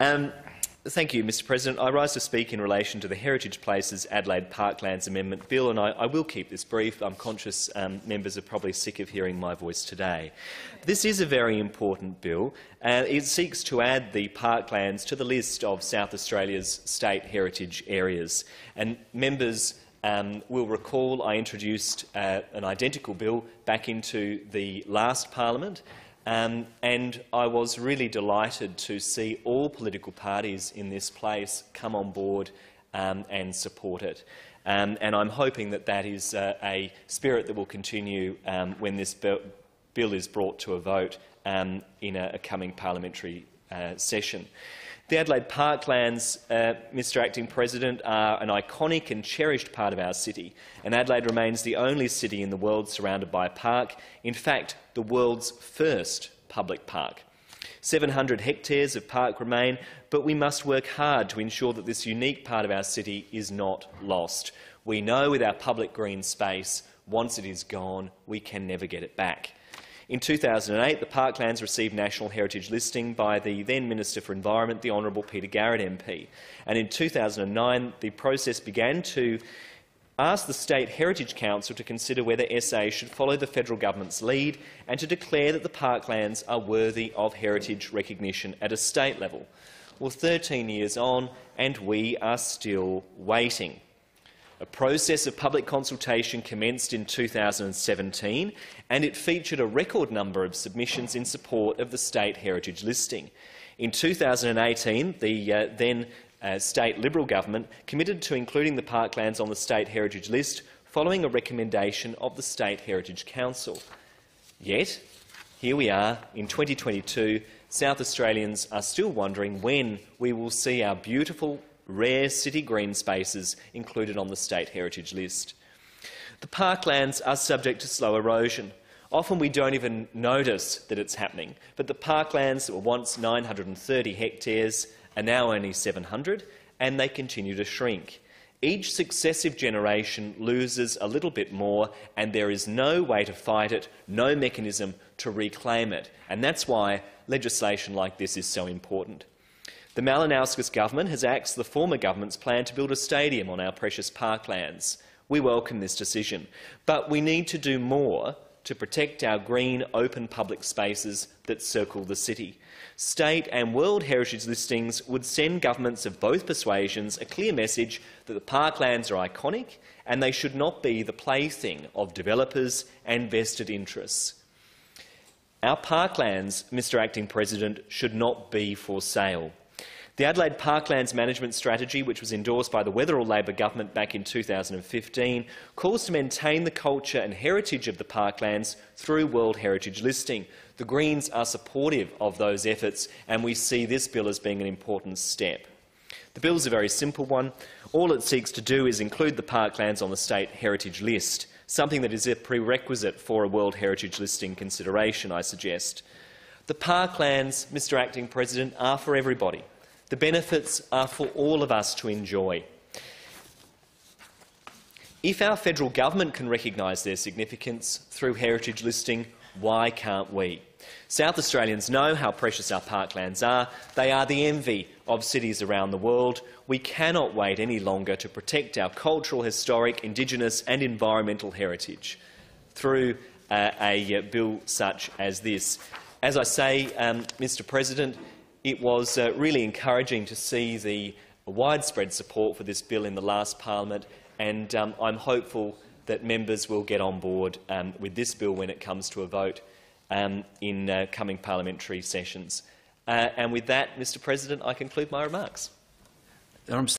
Thank you, Mr President. I rise to speak in relation to the Heritage Places Adelaide Parklands Amendment Bill, and I will keep this brief. I'm conscious members are probably sick of hearing my voice today. This is a very important bill. It seeks to add the parklands to the list of South Australia's state heritage areas. And members will recall I introduced an identical bill back into the last parliament. And I was really delighted to see all political parties in this place come on board and support it. And I'm hoping that that is a spirit that will continue when this bill is brought to a vote in a coming parliamentary session. The Adelaide Parklands, Mr Acting President, are an iconic and cherished part of our city, and Adelaide remains the only city in the world surrounded by a park, in fact the world's first public park. 700 hectares of park remain, but we must work hard to ensure that this unique part of our city is not lost. We know with our public green space, once it is gone, we can never get it back. In 2008, the parklands received National Heritage listing by the then Minister for Environment, the Honourable Peter Garrett MP. And in 2009, the process began to ask the State Heritage Council to consider whether SA should follow the federal government's lead and to declare that the parklands are worthy of heritage recognition at a state level. Well, 13 years on, and we are still waiting. A process of public consultation commenced in 2017, and it featured a record number of submissions in support of the state heritage listing. In 2018, the then state Liberal government committed to including the parklands on the state heritage list following a recommendation of the State Heritage Council. Yet, here we are in 2022, South Australians are still wondering when we will see our beautiful rare city green spaces included on the state heritage list. The parklands are subject to slow erosion. Often we don't even notice that it's happening, but the parklands that were once 930 hectares are now only 700, and they continue to shrink. Each successive generation loses a little bit more, and there is no way to fight it, no mechanism to reclaim it. And that's why legislation like this is so important. The Malinowskis government has axed the former government's plan to build a stadium on our precious parklands. We welcome this decision, but we need to do more to protect our green, open public spaces that circle the city. State and World Heritage listings would send governments of both persuasions a clear message that the parklands are iconic and they should not be the plaything of developers and vested interests. Our parklands, Mr Acting President, should not be for sale. The Adelaide Parklands Management Strategy, which was endorsed by the Wetherill Labor government back in 2015, calls to maintain the culture and heritage of the parklands through World Heritage listing. The Greens are supportive of those efforts, and we see this bill as being an important step. The bill is a very simple one. All it seeks to do is include the parklands on the state heritage list, something that is a prerequisite for a World Heritage listing consideration, I suggest. The parklands, Mr Acting President, are for everybody. The benefits are for all of us to enjoy. If our federal government can recognise their significance through heritage listing, why can't we? South Australians know how precious our parklands are. They are the envy of cities around the world. We cannot wait any longer to protect our cultural, historic, Indigenous and environmental heritage through a bill such as this. As I say, Mr President, it was really encouraging to see the widespread support for this bill in the last parliament, and I'm hopeful that members will get on board with this bill when it comes to a vote in coming parliamentary sessions. And with that, Mr President, I conclude my remarks.